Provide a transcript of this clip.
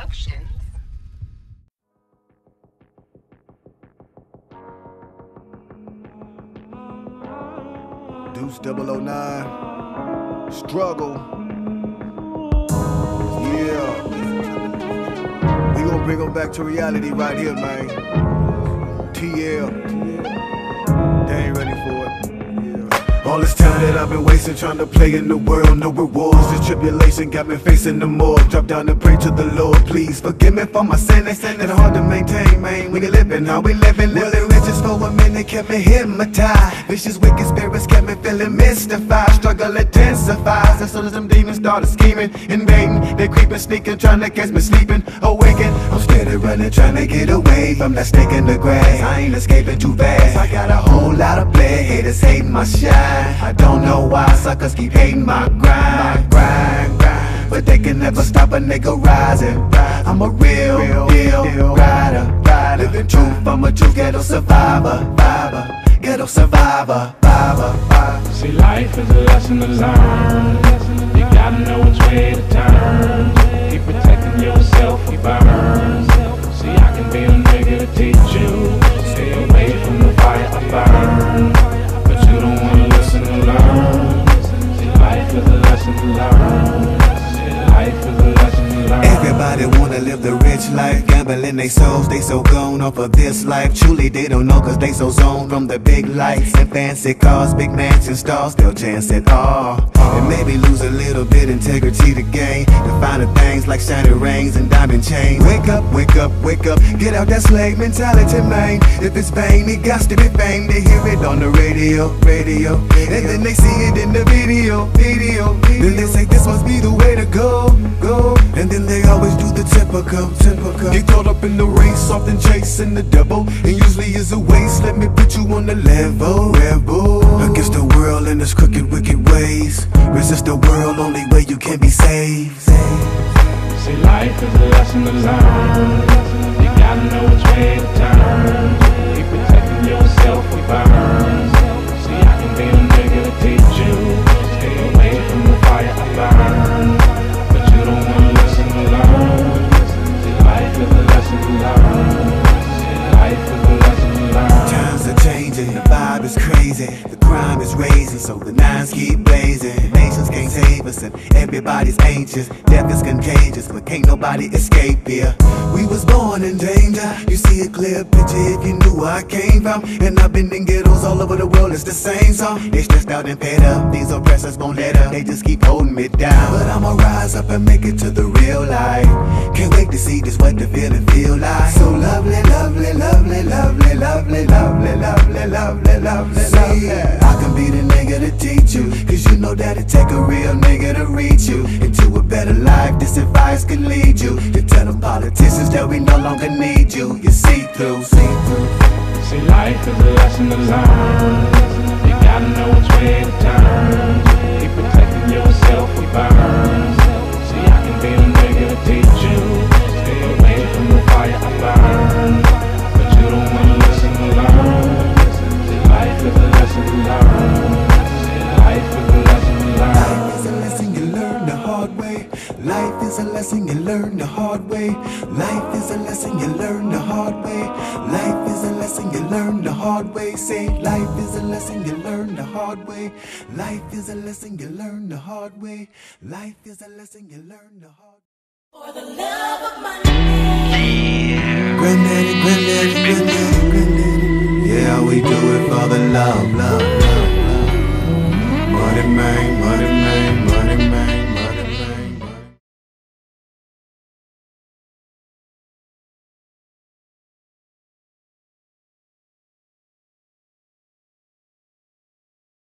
Productions. Deuce 009, struggle, yeah. We gon' bring them back to reality right here, man. TL, they ain't ready for it. All this time that I've been wasting trying to play in the world, no rewards. This tribulation got me facing the morgue. Drop down and pray to the Lord, please forgive me for my sin. It's hard to maintain, man. We living how we living. Well, the riches for a minute kept me hypnotized. Vicious, wicked spirits kept me feeling mystified. Struggle intensifies as soon as them demons started scheming, invading. They creeping, sneaking, trying to catch me sleeping, awaken. I'm steady running, trying to get away from that snake in the grass. I ain't escaping too fast. I got a whole lot of play. Haters hating my shine. I don't know why suckers keep hating my grind, but they can never stop a nigga rising. I'm a real deal rider, living truth. I'm a true ghetto survivor, ghetto survivor. See, life is a lesson to learn. You gotta know which way to turn. Keep protecting yourself from burn. See, I can be a nigga to teach you. Stay away from the fire I burn. But you don't wanna listen and learn. See, life is a lesson to learn. See, life is a lesson to learn. Everybody wanna live the rich life, gambling they souls, they so gone off of this life. Truly they don't know cause they so zoned from the big lights and fancy cars, big mansion stars, they'll chance it all. And maybe lose a little bit integrity to gain the finer things like shiny rings and diamond chains. Wake up, wake up, wake up, get out that slave mentality, man. If it's vain, it got to be fame. They hear it on the radio, and then they see it in the video. Then they say this must be the way to go. And then they always do the typical. Get caught up in the race, often chasing the devil, and usually is a waste. Let me put you on the level, rebel against the world and its crooked, wicked ways. Resist the world, only way you can be saved. See, life is a lesson to learn. You gotta know which way to turn. Keep protecting yourself from burn. See, I can be a nigga to teach you. Stay away from the fire I burn. But you don't wanna listen to learn. See, life is a lesson to learn. See, life is a lesson to learn. Times are changing, the vibe is crazy, the crime is raising, so the nines keep blazing. Nations can't save us and everybody's anxious. Death is contagious, but can't nobody escape here. We was born in danger. You see a clear picture if you knew where I came from. And I've been in ghettos all over the world, it's the same song. They stressed out and fed up, these oppressors won't let up. They just keep holding me down, but I'ma rise up and make it to the real light. Can't wait to see just what the feeling feel like. So lovely, lovely, lovely, lovely, lovely, lovely, lovely, lovely, lovely. I can be the nigga to teach you, cause you know that it take a real nigga to reach you into a better life. This advice can lead you to tell them politicians that we no longer need you. You see through. See, life is a lesson to learn. You gotta know which way to turn. Keep protecting yourself from burn. See, I can be a nigga to teach you. Stay away from the fire I burn. But you don't wanna listen to learn. See, life is a lesson to learn. See, life is a lesson to learn. Life is a lesson you learn the hard way. Life is a lesson you learn the hard way. Life is a lesson you learn the hard way. Life is a lesson you learn the hard way. Say, life is a lesson you learn the hard way. Life is a lesson you learn the hard way. Life is a lesson you learn the hard way. For the love of money. Granddaddy, granddaddy, granddaddy, granddaddy. Yeah, we do it for the love.